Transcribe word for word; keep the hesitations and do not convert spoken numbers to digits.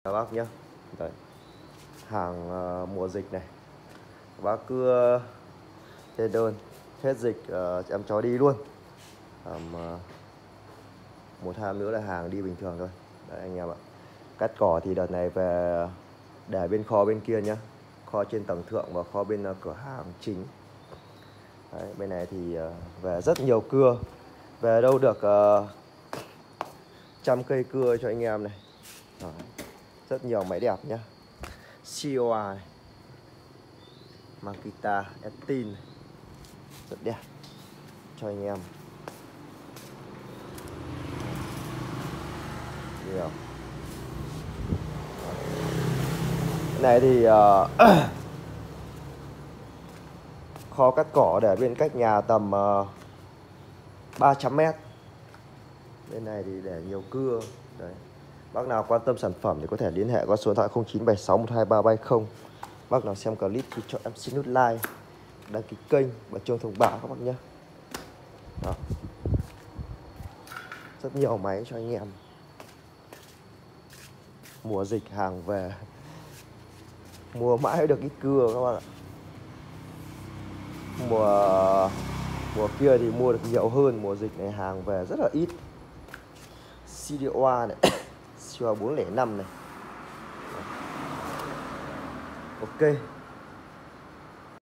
các bác nhé. Đấy, hàng uh, mùa dịch này, các bác cứ uh, tên đơn hết dịch uh, em cho đi luôn. um, uh, một hai nữa là hàng đi bình thường thôi. Đấy anh em ạ. Cắt cỏ thì đợt này về để bên kho bên kia nhá, kho trên tầng thượng và kho bên uh, cửa hàng chính. Đấy, bên này thì uh, về rất nhiều cưa, về đâu được uh, trăm cây cưa cho anh em này. Đấy, rất nhiều máy đẹp nhá. xê o a này, Makita Estin này, rất đẹp cho anh em. Nhiều. Cái này thì uh, kho cắt cỏ để bên cách nhà tầm uh, ba trăm mét. Bên này thì để nhiều cưa. Đấy, bác nào quan tâm sản phẩm thì có thể liên hệ qua số điện thoại không chín bảy sáu một hai ba ba không. Bác nào xem clip thì cho em xin nút like, đăng ký kênh và chuông thông báo các bác nhé. Đó, rất nhiều máy cho anh em. Mùa dịch hàng về mua mãi được ít cưa các bạn ạ. Mùa mùa kia thì mua được nhiều hơn, mùa dịch này hàng về rất là ít. xê đê o a này, xê đê o a bốn không năm này. Ok.